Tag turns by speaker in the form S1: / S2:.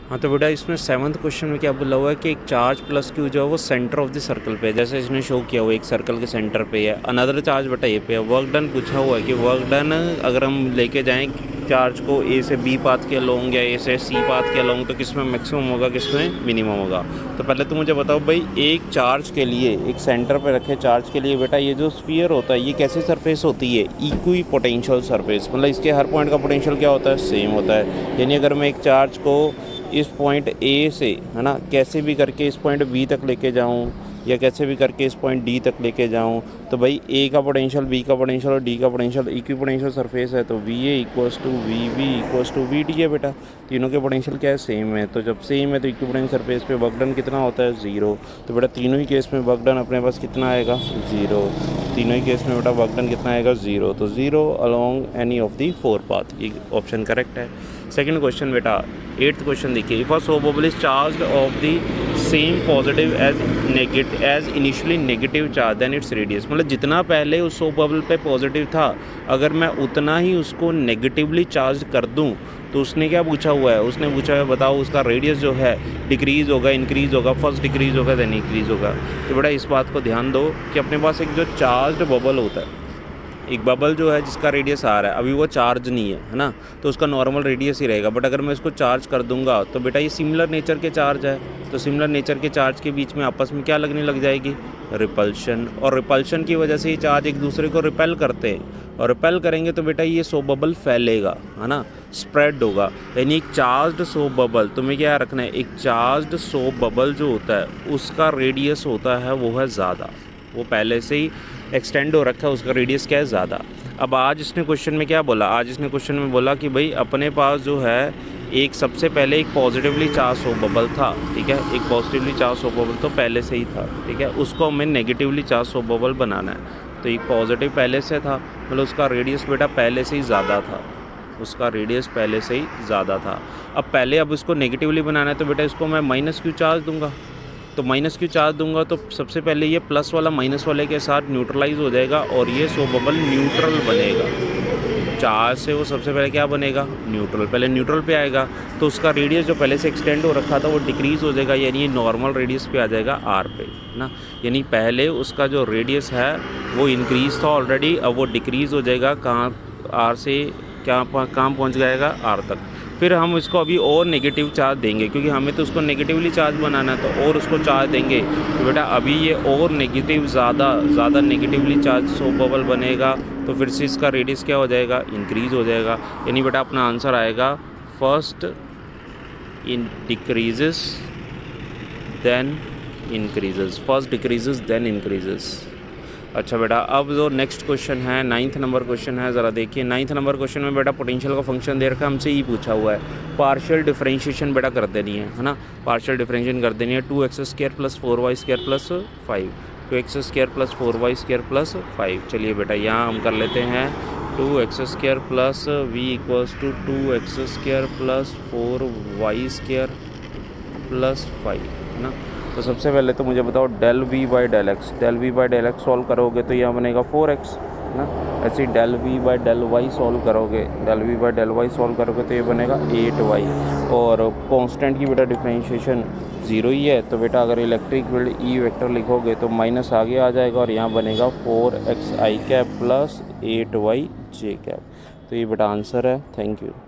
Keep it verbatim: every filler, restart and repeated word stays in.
S1: हाँ तो बेटा इसमें सेवन्थ क्वेश्चन में क्या बोला हुआ है कि एक चार्ज प्लस क्यू जो है वो सेंटर ऑफ द सर्कल पे है, जैसे इसने शो किया हुआ है एक सर्कल के सेंटर पे है। अनदर चार्ज बेटा ये पे है। वर्क डन पूछा हुआ है कि वर्क डन अगर हम लेके जाएं चार्ज को ए से बी पाथ के अलोंग या ए से सी पाथ के अलोंग तो किस में मैक्सिमम होगा, किस में मिनिमम होगा। तो पहले तो मुझे बताओ भाई, एक चार्ज के लिए एक सेंटर पे रखे चार्ज के लिए बेटा ये जो स्फीयर होता है ये कैसी सरफेस होती है, इक्वी पोटेंशियल सरफेस, मतलब इसके हर पॉइंट का पोटेंशियल क्या होता है, सेम होता है। यानी अगर मैं एक चार्ज को इस पॉइंट ए से है ना कैसे भी करके इस पॉइंट बी तक लेके जाऊं या कैसे भी करके इस पॉइंट डी तक लेके जाऊं तो भाई ए का पोटेंशियल, बी का पोटेंशियल और डी का पोटेंशियल इक्वी पोटेंशियल सरफेस है, तो V A equals to V B equals to V D है बेटा। तीनों के पोटेंशियल क्या है, सेम है। तो जब सेम है तो इक्वी पोटेंशियल सरफेस पे वर्क डन कितना होता है, ज़ीरो। तो बेटा तीनों ही केस में वर्क डन अपने पास कितना आएगा, ज़ीरो। तीनों ही केस में बेटा वर्क डन कितना आएगा, ज़ीरो। तो zero along any of the four path, ये ऑप्शन करेक्ट है। सेकंड क्वेश्चन बेटा एट्थ क्वेश्चन देखिए, if a soap bubble is charged of the same positive as negative as initially negative charge then its radius, मतलब जितना पहले उस soap bubble पे positive था अगर मैं उतना ही उसको नेगेटिवली चार्ज कर दूं तो उसने क्या पूछा हुआ है, उसने पूछा है बताओ उसका रेडियस जो है डिक्रीज़ होगा इंक्रीज़ होगा, फर्स्ट डिक्रीज़ होगा देन इंक्रीज़ होगा। तो बेटा इस बात को ध्यान दो कि अपने पास एक जो चार्ज्ड बबल होता है, एक बबल जो है जिसका रेडियस आ रहा है अभी वो चार्ज नहीं है है ना, तो उसका नॉर्मल रेडियस ही रहेगा। बट अगर मैं इसको चार्ज कर दूंगा तो बेटा ये सिमिलर नेचर के चार्ज है, तो सिमिलर नेचर के चार्ज के बीच में आपस में क्या लगने लग जाएगी, रिपल्शन। और रिपल्शन की वजह से ये चार्ज एक दूसरे को रिपेल करते हैं, और रिपेल करेंगे तो बेटा ये सोप बबल फैलेगा है ना, स्प्रेड होगा। यानी एक चार्ज्ड सोप बबल, तुम्हें क्या रखना है, एक चार्ज्ड सोप बबल जो होता है उसका रेडियस होता है वो है ज़्यादा, वो पहले से ही एक्सटेंड हो रखा है, उसका रेडियस क्या है, ज़्यादा। अब आज इसने क्वेश्चन में क्या बोला, आज इसने क्वेश्चन में बोला कि भाई अपने पास जो है एक सबसे पहले एक पॉजिटिवली चार्ज सोप बबल था, ठीक है, एक पॉजिटिवली चार्ज सोप बबल तो पहले से ही था, ठीक है, उसको हमें नेगेटिवली चार्ज सोप बबल बनाना है। तो एक पॉजिटिव पहले से था, मतलब उसका रेडियस बेटा पहले से ही ज़्यादा था, उसका रेडियस पहले से ही ज़्यादा था। अब पहले अब उसको नेगेटिवली बनाना है तो बेटा इसको मैं माइनस क्यू चार्ज दूंगा, तो माइनस क्यू चार्ज दूंगा तो सबसे पहले ये प्लस वाला माइनस वाले के साथ न्यूट्रलाइज हो जाएगा और ये सोप बबल न्यूट्रल बनेगा। चार्ज से वो सबसे पहले क्या बनेगा, न्यूट्रल, पहले न्यूट्रल पे आएगा तो उसका रेडियस जो पहले से एक्सटेंड हो रखा था वो डिक्रीज़ हो जाएगा, यानी ये नॉर्मल रेडियस पे आ जाएगा आर पे ना। यानी पहले उसका जो रेडियस है वो इंक्रीज़ था ऑलरेडी, अब वो डिक्रीज़ हो जाएगा, कहाँ आर से क्या कहाँ पहुँच जाएगा, आर तक। फिर हम इसको अभी और नेगेटिव चार्ज देंगे क्योंकि हमें तो उसको नेगेटिवली चार्ज बनाना है, तो और उसको चार्ज देंगे तो बेटा अभी ये और नेगेटिव ज़्यादा ज़्यादा नेगेटिवली चार्ज सोप बबल बनेगा, तो फिर से इसका रेडियस क्या हो जाएगा, इंक्रीज़ हो जाएगा। यानी बेटा अपना आंसर आएगा first in decreases then increases, first decreases then increases. अच्छा बेटा अब जो नेक्स्ट क्वेश्चन है नाइन्थ नंबर क्वेश्चन है, ज़रा देखिए। नाइन्थ नंबर क्वेश्चन में बेटा पोटेंशियल का फंक्शन दे रखा है, हमसे ही पूछा हुआ है पार्शियल डिफरेंशिएशन बेटा कर देनी है है ना, पार्शियल डिफरेंशिएशन कर देनी है। Two x square plus four y square plus five, two x square plus four y square plus five. चलिए बेटा यहाँ हम कर लेते हैं two x square plus v equals to two x square plus four y square plus five है ना। तो सबसे पहले तो मुझे बताओ del v by del x, del v by del x solve करोगे तो यह बनेगा फोर एक्स है ना। ऐसे ही del v by del y solve करोगे, del v by del y solve करोगे तो ये बनेगा एट वाई। और कांस्टेंट की बेटा डिफरेंशिएशन ज़ीरो ही है, तो बेटा अगर इलेक्ट्रिक फील्ड ई वेक्टर लिखोगे तो माइनस आगे आ जाएगा और यहाँ बनेगा four x i cap plus eight y j cap. तो ये बेटा आंसर है। Thank you.